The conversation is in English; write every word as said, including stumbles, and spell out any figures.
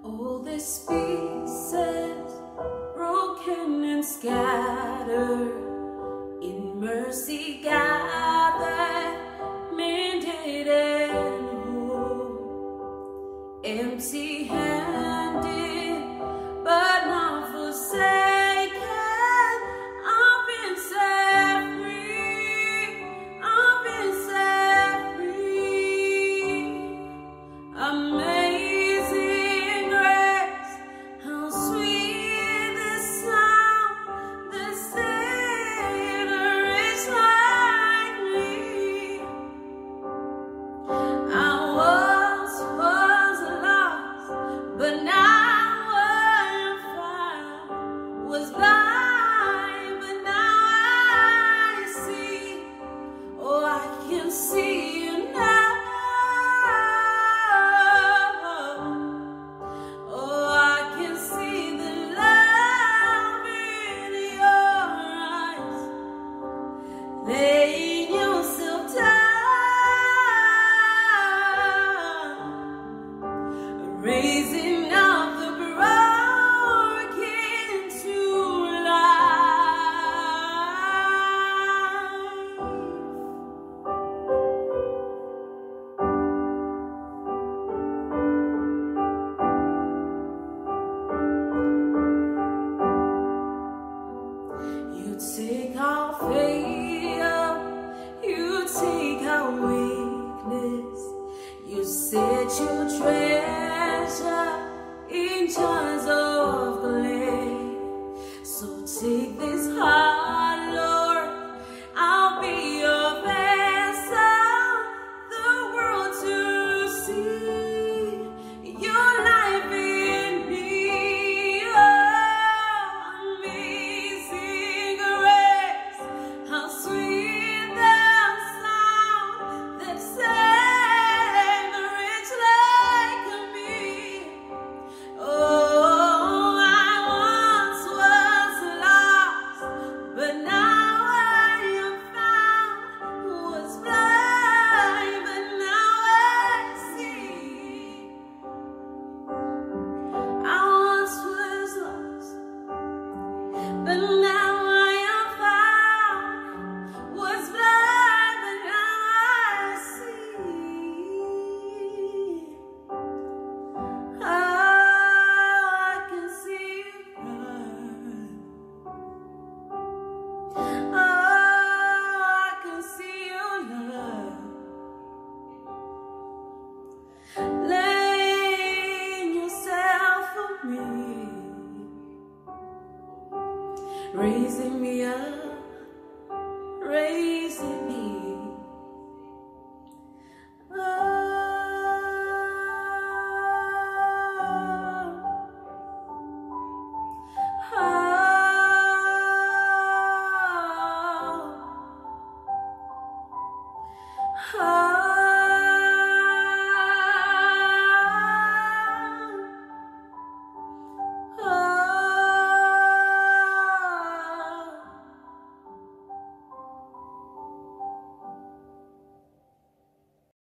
All these pieces, broken and scattered, in mercy gathered, mended and whole, empty-handed, but not forsaken. I've been set free. I've been set free. Amazing grace, how sweet the sound that saved a wretch like me. I once was lost, but now I'm found. Was blind, but now I see. Oh, I can see you now. Oh, I can see the love in your eyes. Laying yourself down, raising up the broken to life. You take our failure, you take our weakness, you set your treasure in just